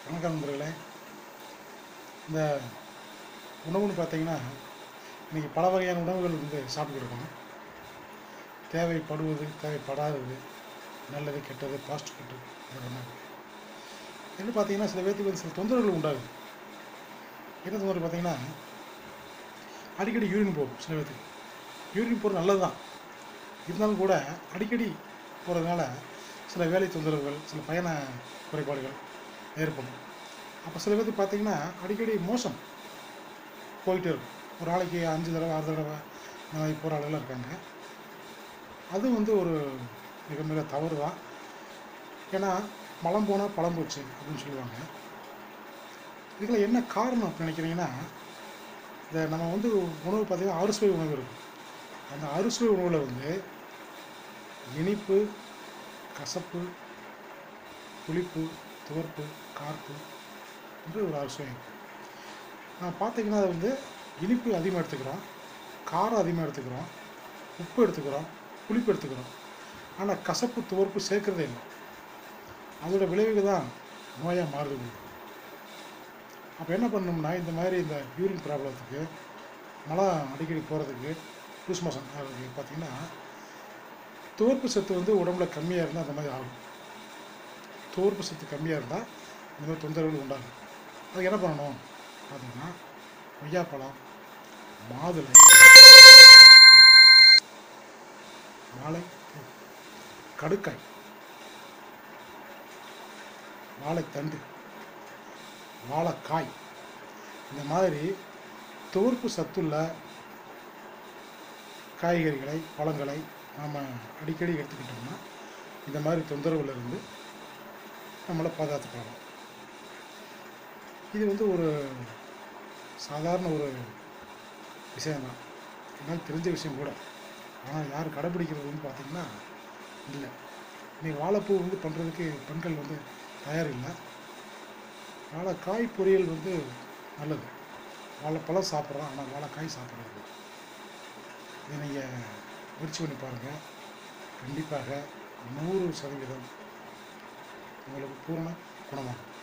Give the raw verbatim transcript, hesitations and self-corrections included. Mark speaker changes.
Speaker 1: வணக்கம் நண்பர்களே. இந்த உணவுன்னு பார்த்தீங்கன்னா, இன்றைக்கி பல வகையான உணவுகள் வந்து சாப்பிட்டுருக்கோம். தேவைப்படுவது, தேவைப்படாதது, நல்லது, கெட்டது, ஃபாஸ்ட் ஃபுட்டு இதெல்லாம் என்ன பார்த்தீங்கன்னா, சில பேர்த்துக்கு வந்து சில தொந்தரவுகள் உண்டாகுது. என்ன தொந்தரவு பார்த்தீங்கன்னா, அடிக்கடி யூரின் போகும் சில பேர்த்துக்கு. யூரின் போகிறது நல்லது தான். இருந்தாலும் கூட அடிக்கடி போகிறதுனால சில வேலை தொந்தரவுகள், சில பயண குறைபாடுகள் ஏற்படும். அப்போ சில பேர்த்துக்கு பார்த்தீங்கன்னா, அடிக்கடி மோஷன் போயிட்டே இருக்கும். ஒரு நாளைக்கு அஞ்சு தடவை ஆறு தடவை இந்த மாதிரி போகிற ஆளுகளாம் இருக்காங்க. அது வந்து ஒரு மிக மிக தவறு தான். ஏன்னா மலம் போனால் பழம் போச்சு அப்படின்னு சொல்லுவாங்க. இதில் என்ன காரணம் அப்படின்னு நினைக்கிறீங்கன்னா, இந்த நம்ம வந்து உணவு பார்த்திங்கன்னா அறுசுவை உணவு இருக்கும். அந்த அறுசுவை உணவில் வந்து இனிப்பு, கசப்பு, புளிப்பு, துவர்ப்பு, கார்ப்பு என்று ஒரு அறுசுவை இருக்கும். நான் பார்த்தீங்கன்னா அது வந்து இனிப்பு அதிகமாக எடுத்துக்கிறோம், காரம் அதிகமாக எடுத்துக்கிறோம், உப்பு எடுத்துக்கிறோம், புளிப்பு எடுத்துக்கிறோம். ஆனால் கசப்பு, துவர்ப்பு சேர்க்குறதே இல்லை. அதோட விளைவுக்கு தான் நோயாக மாறுது. அப்போ என்ன பண்ணணும்னா, இந்த மாதிரி இந்த யூரின் ப்ராப்ளத்துக்கு, மலம் அடிக்கடி போகிறதுக்கு, லூஸ் மோஷன் ஆகிறதுக்கு பார்த்திங்கன்னா, துவர்ப்பு சத்து வந்து உடம்புல கம்மியாக இருந்தால் அந்த மாதிரி ஆகும். துவர்ப்பு சத்து கம்மியாக இருந்தால் இந்த மாதிரி தொந்தரவுகள் உண்டாகும். அதுக்கு என்ன பண்ணணும் பார்த்தீங்கன்னா, கொய்யாப்பழம், மாதுளை, வாழை, கடுக்காய், வாழைத்தண்டு, வாழைக்காய், இந்த மாதிரி துவர்ப்பு சத்துள்ள காய்கறிகளை, பழங்களை நாம் அடிக்கடி எடுத்துக்கிட்டோம்னா இந்த மாதிரி தொந்தரவுல இருந்து நம்மளை பாதுகாத்துக்கலாம். இது வந்து ஒரு சாதாரண ஒரு விஷயம்தான், என்னால் தெரிஞ்ச விஷயம் கூட. ஆனால் யார் கடைப்பிடிக்கிறது வந்து பார்த்திங்கன்னா இல்லை. இன்றைக்கி வாழைப்பூ வந்து பண்ணுறதுக்கு பெண்கள் வந்து தயார் இல்லை. வாழைக்காய் பொரியல் வந்து நல்லது. வாழைப்பழம் சாப்பிட்றோம், ஆனால் வாழைக்காய் சாப்பிட்றது. இதை நீங்கள் முயற்சி பண்ணி பாருங்கள். கண்டிப்பாக நூறு சதவீதம் உங்களுக்கு பூரண குணமாகும்.